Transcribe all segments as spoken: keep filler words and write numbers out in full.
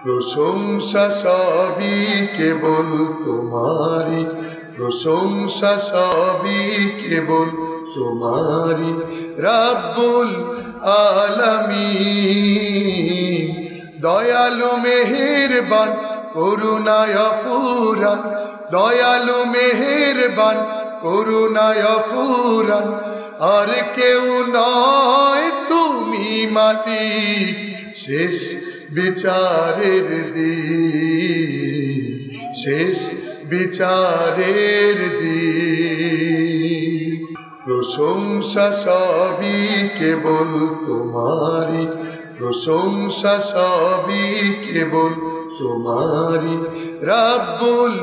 প্রশংসা সবই কেবল তোমারি, প্রশংসা সবই কেবল তোমারি রব্বুল আলামিন। দয়ালু মেহেরবান করুণায় অফুরান, দয়ালু মেহেরবান করুণায় অফুরান। আর কেউ নয় তুমি মালিক শেষ বিচারের দিন, শেষ বিচারের দিন। প্রশংসা সবই কেবল তোমারি, প্রশংসা সবই কেবল তোমারি রব্বুল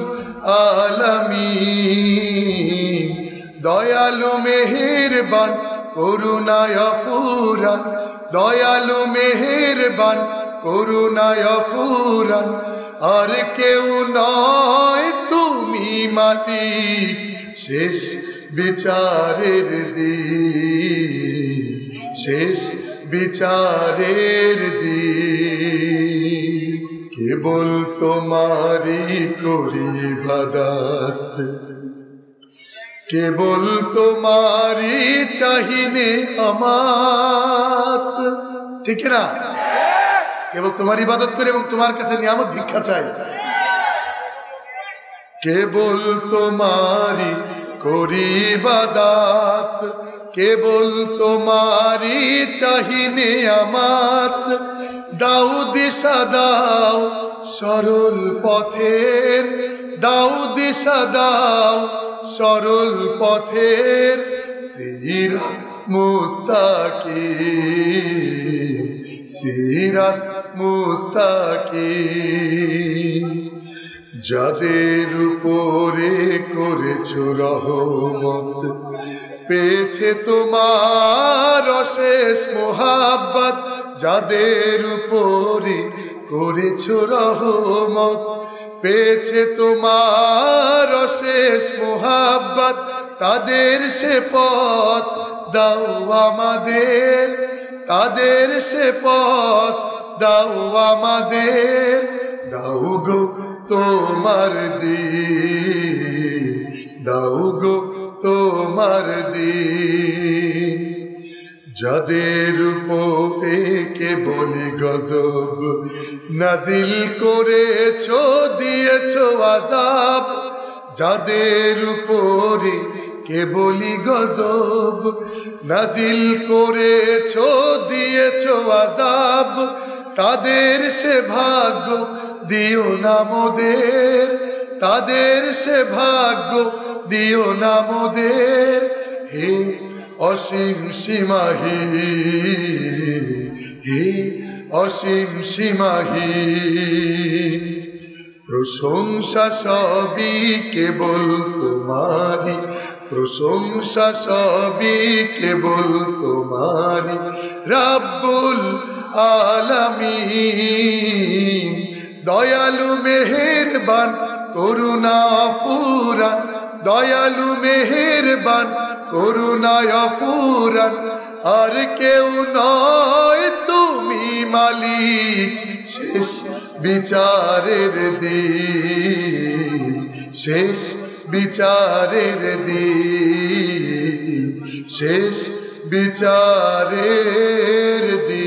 আলামিন। দয়ালু মেহেরবান করুণায় অফুরান, দয়ালু মেহেরবান করুণায় অফুরান। আর কেউ নয় তুমি মালিক শেষ বিচারের দিন, শেষ বিচারের দিন। কেবল তোমারি করি ইবাদত, কেবল তোমারি চাহিনে আমাত। ঠিক না? কেবল তোমার ইবাদত করে এবং তোমার কাছে নিয়ামত ভিক্ষা চাই। কেবল তোমারি করি ইবাদত, কেবল তোমারি চাহিনে আমাত। দাও দিশা দাও সরল পথের, দাও দিশা দাও সরল পথের। সিরাত মুস্তাকিম, সিরাত মুস্তাকিম। যাদের উপরে করেছো রহমত, পেয়েছে তোমার অশেষ মোহাব্বত। যাদের উপরে করেছো রহমত, পেয়েছে তোমার অশেষ মোহাব্বত। তাদের সে পথ দাও আমাদের, তাদের সে পথ দাও আমাদের। দাও গো তোমার দিন, দাও গো তোমার দিন। যাদের উপরে কেবলি গজব নাজিল করেছো, দিয়েছো আযাব। যাদের উপরে কেবলি গজব নাজিল করেছো, দিয়েছো আযাব। তাদের সে ভাগ্য দিও না মোদের, তাদের সে ভাগ্য দিও না মোদের। হে অসীম সীমাহীন, হে অসীম সীমাহীন। প্রশংসা সবই কেবল তোমারি, প্রশংসা সবই কেবল তোমারি রব্বুল আলামিন। দয়ালু মেহেরবান করুণা অফুরান, দয়ালু মেহেরবান করুণায় অফুরান। আর কেউ নয় তুমি মালিক শেষ বিচারের দিন, শেষ বিচারের দিন, শেষ বিচারের দিন।